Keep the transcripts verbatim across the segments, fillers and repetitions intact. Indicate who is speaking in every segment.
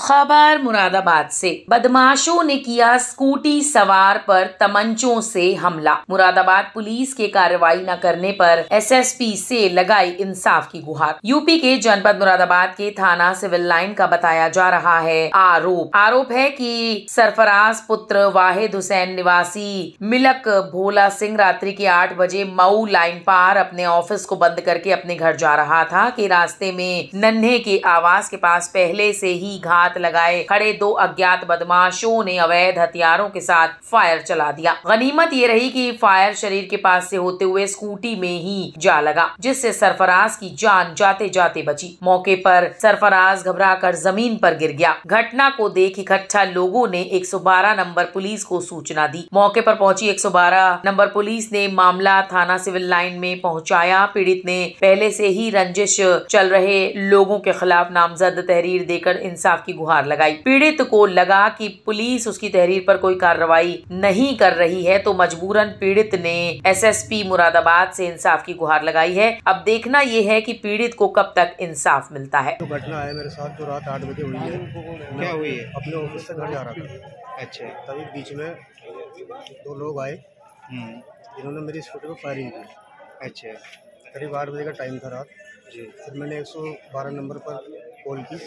Speaker 1: खबर मुरादाबाद से। बदमाशों ने किया स्कूटी सवार पर तमंचों से हमला। मुरादाबाद पुलिस के कार्रवाई न करने पर एसएसपी से लगाई इंसाफ की गुहार। यूपी के जनपद मुरादाबाद के थाना सिविल लाइन का बताया जा रहा है आरोप आरोप है कि सरफराज पुत्र वाहिद हुसैन निवासी मिलक भोला सिंह रात्रि के आठ बजे मऊ लाइन पार अपने ऑफिस को बंद करके अपने घर जा रहा था कि रास्ते में नन्हे के आवास के पास पहले से ही घात लगाए खड़े दो अज्ञात बदमाशों ने अवैध हथियारों के साथ फायर चला दिया। गनीमत ये रही कि फायर शरीर के पास से होते हुए स्कूटी में ही जा लगा, जिससे सरफराज की जान जाते जाते बची। मौके पर सरफराज घबराकर जमीन पर गिर गया। घटना को देख इकट्ठा लोगों ने एक सौ बारह नंबर पुलिस को सूचना दी। मौके पर पहुंची एक सौ बारह नंबर पुलिस ने मामला थाना सिविल लाइन में पहुंचाया। पीड़ित ने पहले से ही रंजिश चल रहे लोगों के खिलाफ नामजद तहरीर देकर इंसाफ की गुहार लगाई। पीड़ित को लगा कि पुलिस उसकी तहरीर पर कोई कार्रवाई नहीं कर रही है, तो मजबूरन पीड़ित ने एसएसपी मुरादाबाद से इंसाफ की गुहार लगाई है। अब देखना यह है कि पीड़ित को कब तक इंसाफ मिलता है।
Speaker 2: तो घटना है मेरे साथ जो रात आठ बजे हुई है।
Speaker 3: क्या हुई है?
Speaker 2: अपने ऑफिस से घर जा रहा था।
Speaker 3: अच्छा।
Speaker 2: तभी बीच में दो लोग आए जिन्होंने मेरी स्कूटी पर फायरिंग की।
Speaker 3: अच्छा।
Speaker 2: करीब आठ बजे का टाइम था रात
Speaker 3: जी।
Speaker 2: फिर मैंने एक सौ बारह नंबर पर कॉल की।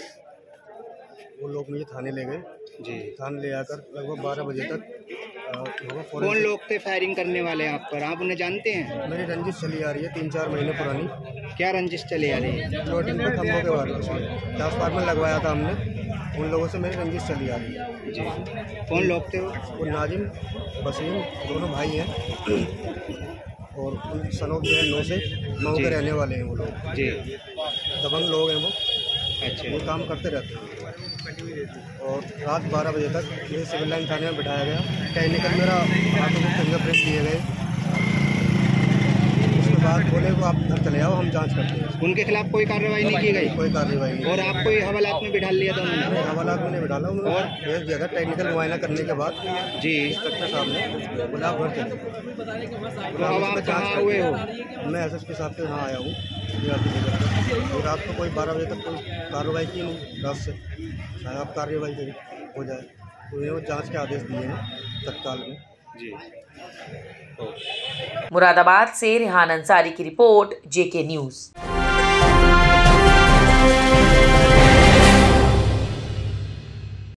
Speaker 2: वो लोग मुझे थाने ले गए।
Speaker 3: जी।
Speaker 2: थाने ले आकर लगभग बारह बजे तक
Speaker 3: कौन लोग थे फायरिंग करने वाले आप पर? आप उन्हें जानते हैं?
Speaker 2: मेरी रंजिश चली आ रही है तीन चार महीने पुरानी।
Speaker 3: क्या रंजिश चली आ रही है?
Speaker 2: प्लॉटिंग पे खम्भों के बारे में ट्रांसफार्मर लगवाया था हमने। उन लोगों से मेरी रंजिश चली आ रही है।
Speaker 3: जी। कौन लोग थे वो?
Speaker 2: वो नाजिम वसीम दोनों भाई हैं और उन सनों के नौ से नौ के रहने वाले हैं वो लोग।
Speaker 3: जी।
Speaker 2: दबंग लोग हैं वो।
Speaker 3: अच्छा।
Speaker 2: वो काम करते रहते हैं। और रात बारह बजे तक मुझे सिविल लाइन थाने में बिठाया गया। टेक्निकल मेरा हाथों को फिंगरप्रिंट दिए गए। उसके बाद बोले वो आप घर चले आओ, हम जांच करते हैं।
Speaker 3: उनके खिलाफ कोई कार्रवाई नहीं की गई?
Speaker 2: कोई कार्रवाई नहीं।
Speaker 3: और आपको ये हवालात में बिठा लिया था उन्होंने?
Speaker 2: हवालात में नहीं बिठाला, उन्होंने भेज दिया था। टेक्निकल मुआयना करने के बाद
Speaker 3: जी
Speaker 2: इंस्पेक्टर साहब ने बोला आप घर चले।
Speaker 3: तो अब आप कहाँ हुए हो?
Speaker 2: मैं एस एस पी साहब के यहाँ आया हूँ। रात को कोई बारह बजे तक कोई कार्रवाई की नहीं। रात से शायद आप कार्रवाई करी हो जाए, तो ये जांच के आदेश दिए हैं तत्काल में।
Speaker 3: जी।
Speaker 1: मुरादाबाद से रेहान अंसारी की रिपोर्ट, जेके न्यूज़।